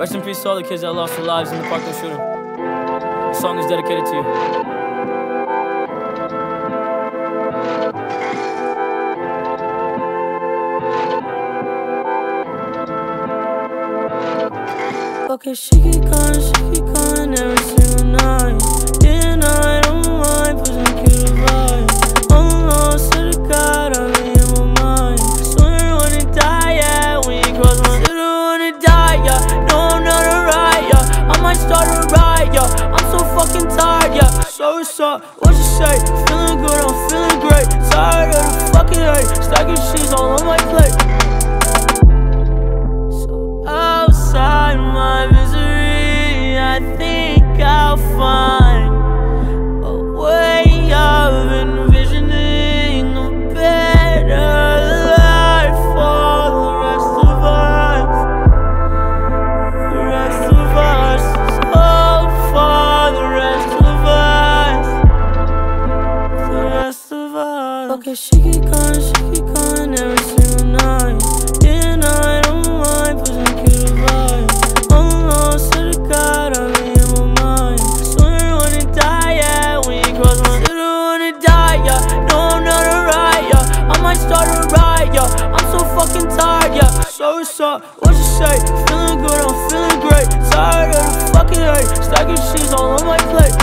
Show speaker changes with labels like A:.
A: Rest in peace to all the kids that lost their lives in the Parkland shooting. The song is dedicated to you.
B: Okay, she keep calling every single night. Yeah, no, I don't mind pushing cute vibe. Oh Lord, swear to God, I'm in my mind. Swear I wanna die, yeah, when you cross my. Swear I wanna die, yeah. No, I'm not alright, yeah. I might start a riot, yeah. I'm so fucking tired, yeah. So what's up? What you say? Feeling good, I'm feeling great. Tired of the fucking hate. Stacking cheese all on my plate. So outside my misery, I think I'll find a way of envisioning a better life for the rest of us. The rest of us. Oh, for the rest of us. The rest of us. Okay, she keep calling every single night. Yeah, no, I don't mind pushing cute vibe. Oh Lord, swear to God, I'm in my mind. Swear I wanna die, yeah, when you cross my. Swear I wanna die, yeah. No, I'm not alright, yeah. I might start a riot, yeah. I'm so fucking tired, yeah. So what's up? What you say? Feeling good, I'm feeling great. Tired of the fucking hate. Stacking cheese all on my plate.